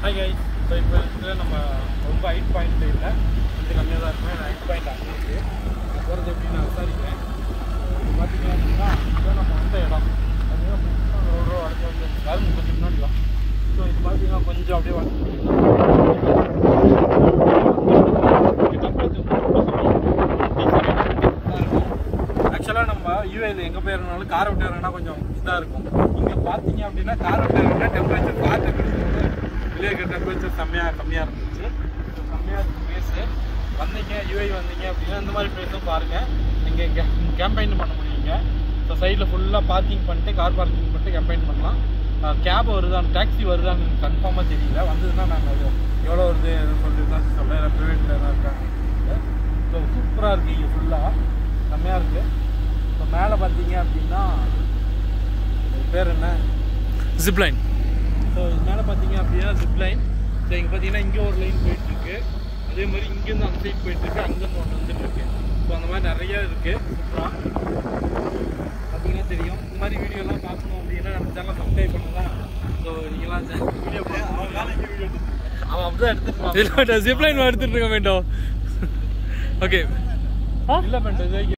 Hi guys. So இப்போ இதில் நம்ம ரொம்ப ஹைட் பாயிண்ட் இல்லை, கொஞ்சம் கம்மியாக தான் இருக்குமே. ஹைட் பாயிண்ட் அங்கே இருக்குது. நான் போகிறது எப்படி நான் விசாரிக்கிறேன். இது பார்த்தீங்க அப்படின்னா இதுதான் நம்ம வந்த இடம். பார்த்தீங்கன்னா ரோடு அடுத்து வந்து யாரும் கொஞ்சம் முன்னாடி தான். ஸோ இது பார்த்தீங்கன்னா கொஞ்சம் அப்படியே ஆக்சுவலாக நம்ம யூஏயில் எங்கே போயிருந்தாலும் காரை விட்டு இறங்கினா கொஞ்சம் இதாக இருக்கும். இங்கே பார்த்தீங்க அப்படின்னா காரை விட்டு இறங்கினா டெம்பரேச்சர் காற்று கிடைச்சிருக்கு. வெளியே இருக்கிற டெம்பரேச்சர் கம்மியாக இருந்துச்சு. கம்மியாக இருக்கும் பிளேஸு. வந்தீங்க யூஏ வந்தீங்க அப்படின்னா இந்த மாதிரி பிளேஸும் பாருங்கள். நீங்கள் கேம்பெயின் பண்ண முடியுங்க. ஸோ சைடில் ஃபுல்லாக பார்க்கிங் பண்ணிட்டு கார் பார்க்கிங் பண்ணிட்டு கேம்பெயின் பண்ணலாம். கேப் வருதான்னு டாக்ஸி வருதான்னு எனக்கு கன்ஃபார்மாக தெரியல. வந்ததுன்னா நாங்கள் அது எவ்வளோ வருது சொல்லிட்டு தான் சொல்கிறேன். ப்ரைவேட்டில் தான் இருக்காங்க. ஸோ சூப்பராக இருக்குது. இங்கே ஃபுல்லாக செம்மையாக இருக்குது. ஸோ மேலே பார்த்தீங்க அப்படின்னா பேர் என்ன, ஜிப்லைன். ஸோ இது மேலே பார்த்தீங்க அப்படின்னா ஜிப்லைன். ஸோ இங்கே பார்த்தீங்கன்னா இங்கே ஒரு லைன் போயிட்டுருக்கு. அதே மாதிரி இங்கேருந்து அந்த சைட் போயிட்டுருக்கு, அங்கேருந்து ஒன்று வந்துட்டுருக்கு. ஸோ அந்த மாதிரி நிறையா இருக்குது. சூப்பராக பார்த்தீங்கன்னா தெரியும். இந்த மாதிரி வீடியோலாம் பார்க்கணும் அப்படின்னா நம்ம சேனல் சப்ஸ்கிரைப் பண்ணலாம். ஸோ நீங்களாம் வீடியோ அவன் அப்படி தான் எடுத்துட்டு ஜிப்லைன் எடுத்துகிட்டு இருக்க வேண்டும். ஓகே இல்லை பண்ணுறது